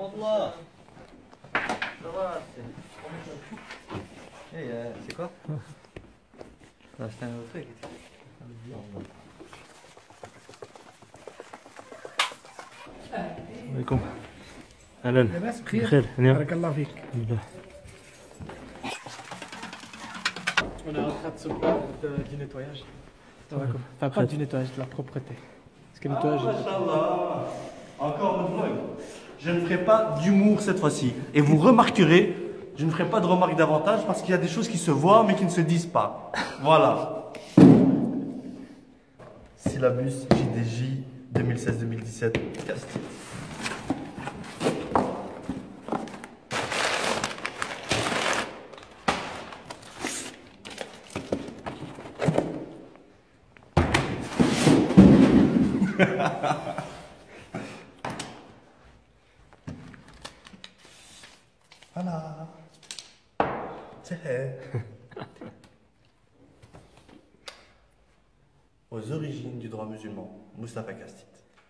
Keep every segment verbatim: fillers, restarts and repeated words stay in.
Allah. Ça va, c'est... Hey, euh, c'est quoi? T'as acheté un autre truc? عليكم اهلا لاباس بخير بخير نعم بارك الله فيك الحمد لله. On est en train de se plaindre de- du nettoyage. Enfin, pas du nettoyage, de la propreté. Parce que le nettoyage. Ah, Machallah. Encore une vlog. Je ne ferai pas d'humour cette fois-ci. Et vous remarquerez, je ne ferai pas de remarques davantage parce qu'il y a des choses qui se voient mais qui ne se disent pas. Voilà. Syllabus J D J deux mille seize deux mille dix-sept. Castille. Voilà. C'est aux origines du droit musulman, Moustapha Kastit.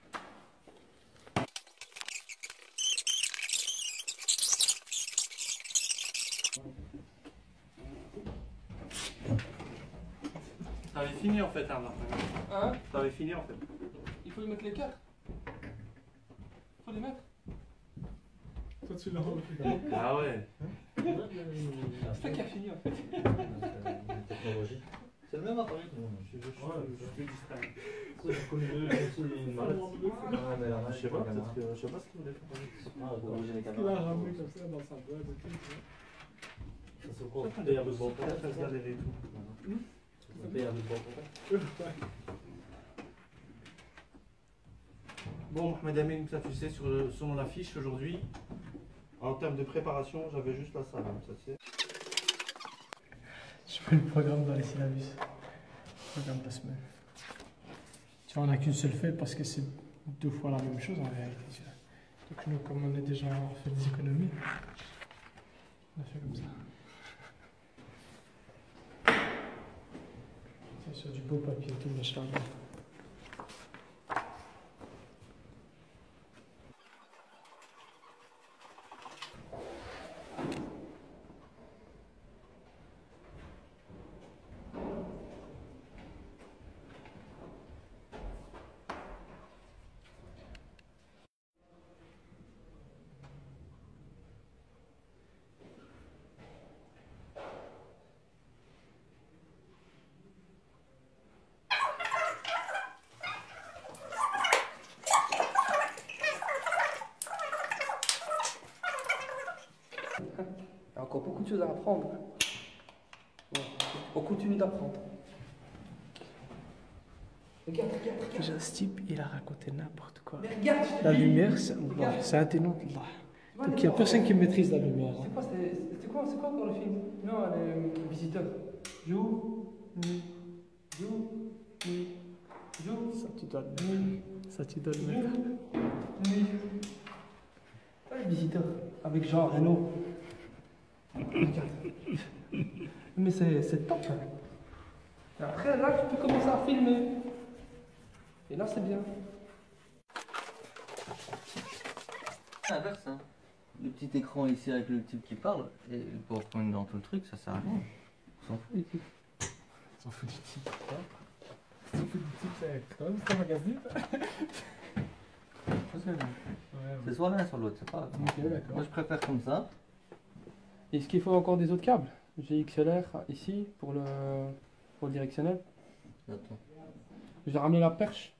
T'avais fini en fait, hein, Hein? T'avais fini en fait. Il faut y mettre les quatre. Il faut les mettre. Toi, tu l'as remarqué. Ah ouais. C'est toi qui as fini en fait. C'est le même appareil. Je suis distrait. Je Je sais pas, peut-être que je sais pas ce qu'il voulait faire. Ah, corriger les Il a caméras. ramené comme ça dans sa boîte et tout. tu vois. Ça se court. Peut-être qu'il y a besoin de galérer et tout. Ça paye avec bon. Bon, Mohamed Amin, ça tu sais, sur le, selon la fiche aujourd'hui, en termes de préparation, j'avais juste la salle, hein, ça tu sais. Je fais le programme dans les syllabus. Le programme de la semaine. Tu vois, on n'a qu'une seule feuille parce que c'est deux fois la même chose en réalité. tu vois. Donc nous, comme on est déjà fait des économies, on a fait comme ça. C'est sur du beau papier, tout le charme. Il y a encore beaucoup de choses à apprendre. Bon, on continue d'apprendre. Regarde, regarde, regarde. Déjà, ce type, il a raconté n'importe quoi. Mais regarde, la lumière, c'est un ténon de là. Donc il n'y a personne qui maîtrise la lumière. C'est quoi, c'était quoi, c'est quoi encore le film? Non, les visiteurs. Joue, nuit, joue, nuit, joue. Ça, tu dois le mettre. Ça, tu dois le mettre. Nuit. Ouais, les visiteurs. Avec Jean Reno. Regarde. Mais c'est top. Et après, là, tu peux commencer à filmer. Et là, c'est bien. C'est l'inverse, hein. Le petit écran ici avec le type qui parle, et le PowerPoint dans tout le truc, ça sert à rien. On s'en fout du type. On s'en fout du type. On s'en fout du type, c'est quand même c'est un magazine. C'est soit l'un, soit l'autre, c'est pas. Ok, d'accord. Moi je préfère comme ça. Est-ce qu'il faut encore des autres câbles? J'ai X L R ici pour le, pour le directionnel. Attends. J'ai ramené la perche.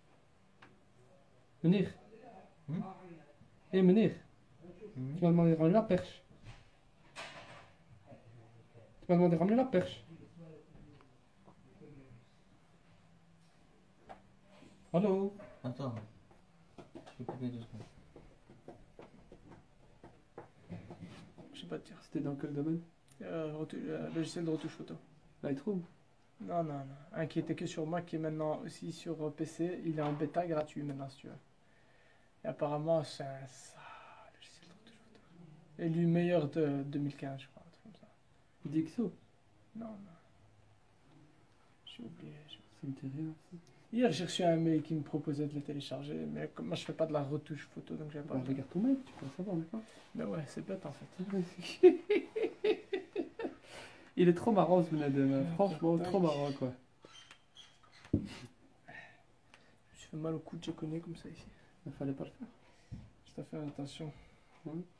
Menir. Hmm? Eh, Menir. Hmm? Tu m'as demandé de ramener la perche. Tu m'as demandé de ramener la perche. Allô? Attends. Je vais couper deux secondes. Je sais pas te dire, c'était dans quel domaine? euh, retou- euh, Logiciel de retouche photo. Lightroom? Non, non, non. Un qui était que sur Mac qui est maintenant aussi sur euh, P C. Il est en bêta gratuit maintenant si tu veux. Et apparemment c'est un ça, logiciel de retouche photo. Élu meilleur de deux mille quinze je crois. Un truc comme ça. D X O? Non, non. J'ai oublié. j'ai- Ça me dit rien. Hier, j'ai reçu un mail qui me proposait de le télécharger, mais comme moi je fais pas de la retouche photo, donc j'avais pas. Bah, regarde ton mail, tu peux savoir maintenant. Mais ouais, c'est bête en fait. Il est trop marrant ce Benadem, franchement, trop marrant quoi. Je me suis fait mal au cou de connais comme ça ici. Il fallait pas le faire. Je dois faire attention. Hum.